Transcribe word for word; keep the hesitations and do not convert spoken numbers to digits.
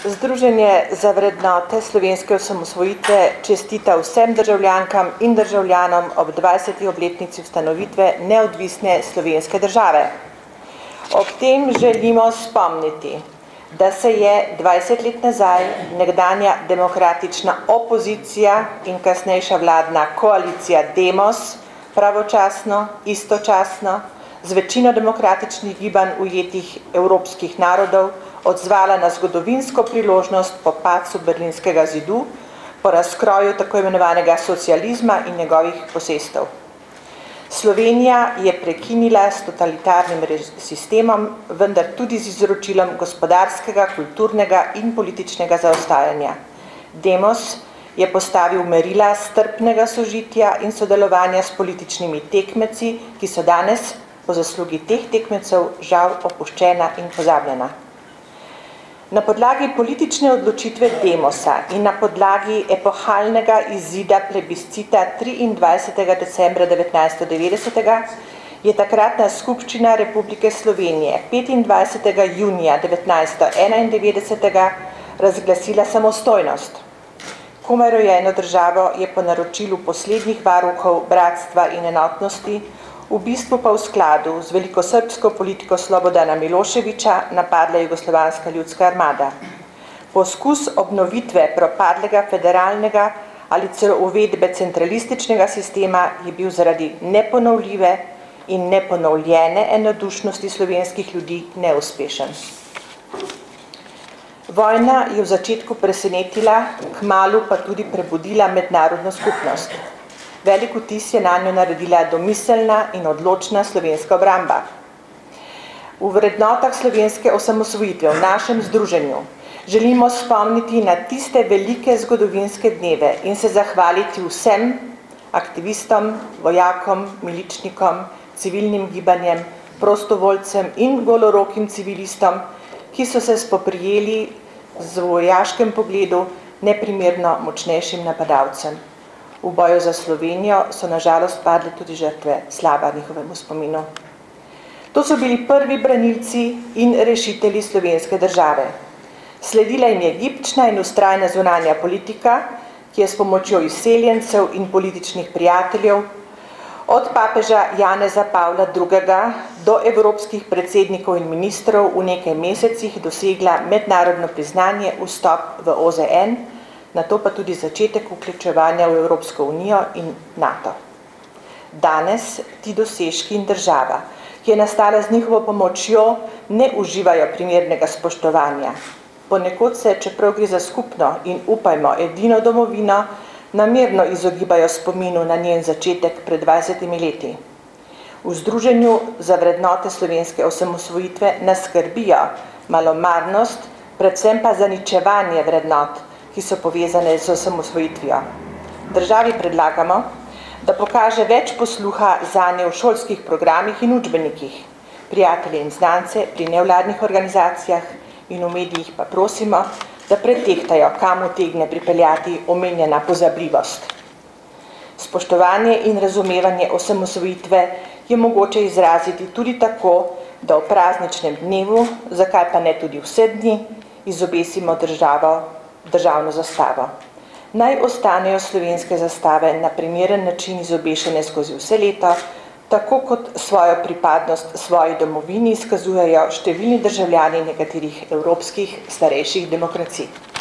Združenje za vrednote slovenske osamosvojitve čestita vsem državljankam in državljanom ob dvajseti obletnici ustanovitve neodvisne slovenske države. Ob tem želimo spomniti, da se je dvajset let nazaj nekdanja demokratična opozicija in kasnejša vladna koalicija Demos pravočasno, istočasno, z večino demokratičnih gibanj ujetih evropskih narodov odzvala na zgodovinsko priložnost po padcu Berlinskega zidu, po razkroju tako imenovanega socializma in njegovih posestev. Slovenija je prekinila s totalitarnim sistemom, vendar tudi z izročilom gospodarskega, kulturnega in političnega zaostajanja. Demos je postavil merila strpnega sožitja in sodelovanja s političnimi tekmeci, ki so danes po zaslugi teh tekmecev žal opuščena in pozabljena. Na podlagi politične odločitve Demosa in na podlagi epohalnega izida plebiscita triindvajsetega decembra devetnajststo devetdesetega je takratna skupščina Republike Slovenije petindvajsetega junija devetnajststo enaindevetdesetega razglasila samostojnost. Komaj rojeno državo je po naročilu poslednjih varuhov bratstva in enotnosti v bistvu pa v skladu z velikosrbsko politiko Slobodana Miloševića napadla Jugoslovanska ljudska armada. Poskus obnovitve propadlega federalnega ali celo uvedbe centralističnega sistema je bil zaradi neponovljive in neponovljene enodušnosti slovenskih ljudi neuspešen. Vojna je v začetku presenetila, kmalu pa tudi prebudila mednarodno skupnost. Velik vtis je nanjo naredila domiselna in odločna slovenska obramba. V vrednotah slovenske osamosvojitve v našem združenju želimo spomniti na tiste velike zgodovinske dneve in se zahvaliti vsem aktivistom, vojakom, miličnikom, civilnim gibanjem, prostovoljcem in golorokim civilistom, ki so se spoprijeli z vojaškem pogledu neprimerno močnejšim napadalcem. V boju za Slovenijo so na žalost padle tudi žrtve, slava njihovemu spominu. To so bili prvi branilci in rešitelji slovenske države. Sledila jim je gibčna in vztrajna zunanja politika, ki je s pomočjo izseljencev in političnih prijateljev od papeža Janeza Pavla drugega do evropskih predsednikov in ministrov v nekaj mesecih dosegla mednarodno priznanje vstop v O Z N, nato pa tudi začetek vključevanja v Evropsko unijo in NATO. Danes ti dosežki in država, ki je nastala z njihovo pomočjo, ne uživajo primernega spoštovanja. Ponekod se, čeprav gre za skupno in upajmo edino domovino, namerno izogibajo spominu na njen začetek pred dvajsetimi leti. V Združenju za vrednote slovenske osamosvojitve nas skrbijo malomarnost, predvsem pa zaničevanje vrednot, ki so povezane z osamosvojitvijo. Državi predlagamo, da pokaže več posluha zanje v šolskih programih in učbenikih, prijatelje in znance pri nevladnih organizacijah in v medijih pa prosimo, da pretehtajo, kam utegne pripeljati omenjena pozabljivost. Spoštovanje in razumevanje osamosvojitve je mogoče izraziti tudi tako, da v prazničnem dnevu, zakaj pa ne tudi vse dni, izobesimo državo, državno zastavo. Naj ostanejo slovenske zastave na primeren način izobešene skozi vse leto, tako kot svojo pripadnost svoji domovini izkazujejo številni državljani nekaterih evropskih starejših demokracij.